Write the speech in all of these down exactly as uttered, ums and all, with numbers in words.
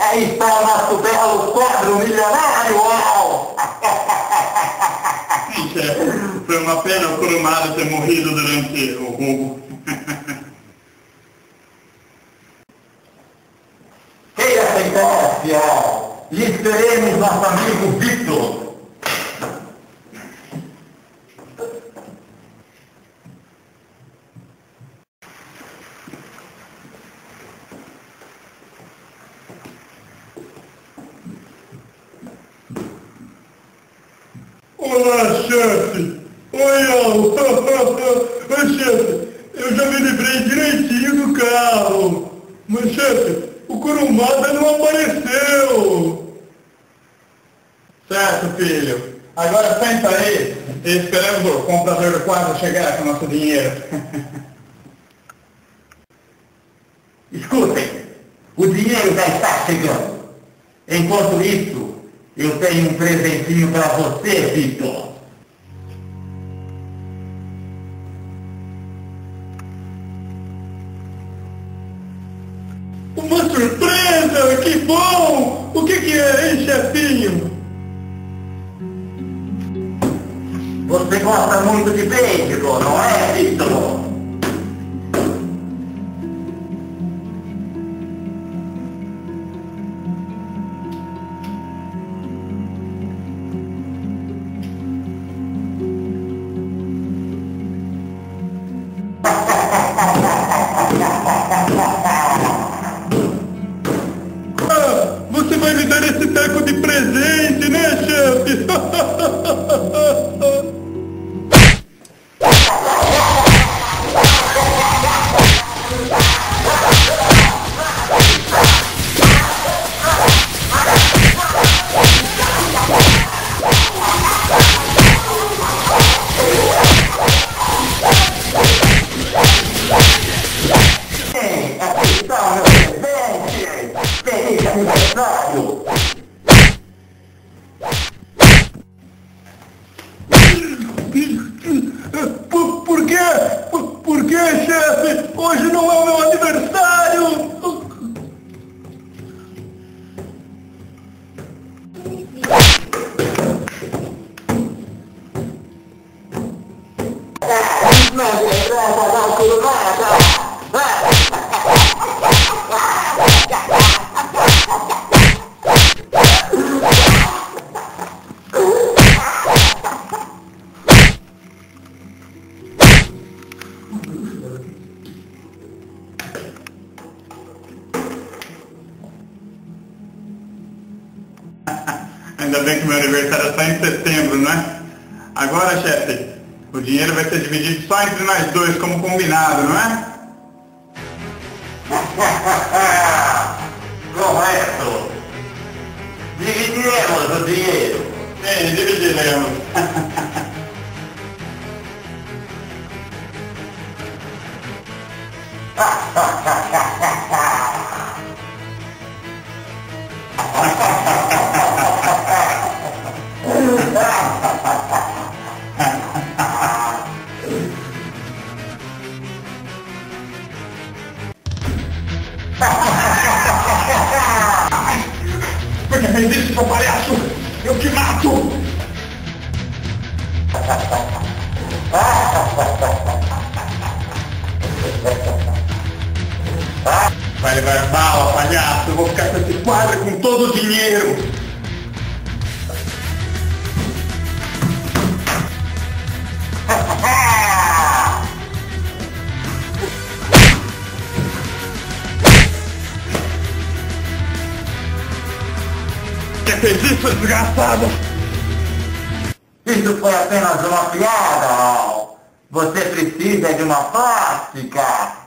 Aí está o nosso belo quadro milionário! Foi uma pena o Kurumada ter morrido durante o roubo. Queira sentar-se, e esperemos nosso amigo Victor. Olá, chefe! Oi, Al! Oi, chefe! Eu já me livrei direitinho do carro! Mas, chefe, o Kurumada não apareceu! Certo, filho. Agora senta aí e esperamos o comprador do quadro chegar com o nosso dinheiro. Escutem, o dinheiro já está chegando. Enquanto isso, eu tenho um presentinho para você, Victor. Uma surpresa! Que bom! O que, que é, hein, chefinho? Você gosta muito de bacon, não é, Victor? Você vai me dar esse taco de presente, né, chefe? Aqui está o meu presente! Feliz aniversário! Por, por quê? Por, por quê, chefe? Hoje não é o meu aniversário! Não me lembrança da Kurumada! Ainda bem que meu aniversário é só em setembro, né? Agora, chefe, o dinheiro vai ser dividido só entre nós dois, como combinado, não é? Correto! Dividiremos o dinheiro! Sim, dividiremos. Por que fez isso, seu palhaço? Eu te mato! Vai levar bala, palhaço! Eu vou ficar com esse quadro com todo o dinheiro! Quem fez isso, desgraçado? Isso foi apenas uma piada, Al. Você precisa de uma plástica.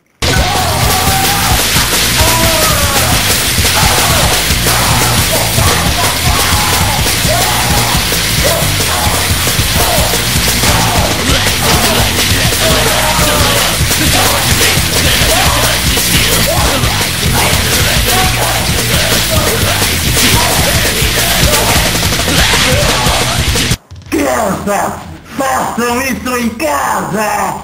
Crianças, façam isso em casa!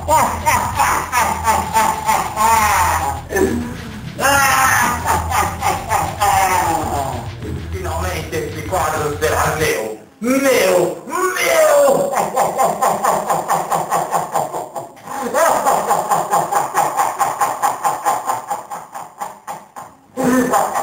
Viva!